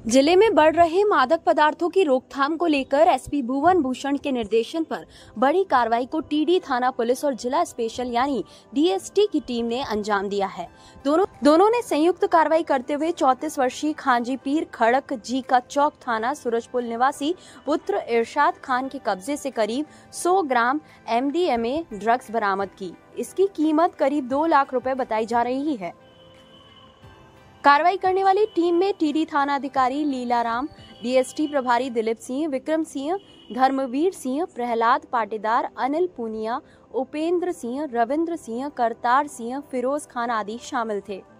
जिले में बढ़ रहे मादक पदार्थों की रोकथाम को लेकर एसपी भुवन भूषण के निर्देशन पर बड़ी कार्रवाई को टीडी थाना पुलिस और जिला स्पेशल यानी डीएसटी की टीम ने अंजाम दिया है। दोनों ने संयुक्त कार्रवाई करते हुए 34 वर्षीय खांजी पीर खड़क जी का चौक थाना सूरजपुर निवासी पुत्र इरशाद खान के कब्जे से करीब 100 ग्राम MDMA ड्रग्स बरामद की। इसकी कीमत करीब 2 लाख रुपए बताई जा रही है। कार्रवाई करने वाली टीम में टीडी थाना अधिकारी लीलाराम, डीएसटी प्रभारी दिलीप सिंह, विक्रम सिंह, धर्मवीर सिंह, प्रहलाद पाटीदार, अनिल पूनिया, उपेंद्र सिंह, रविंद्र सिंह, करतार सिंह, फिरोज खान आदि शामिल थे।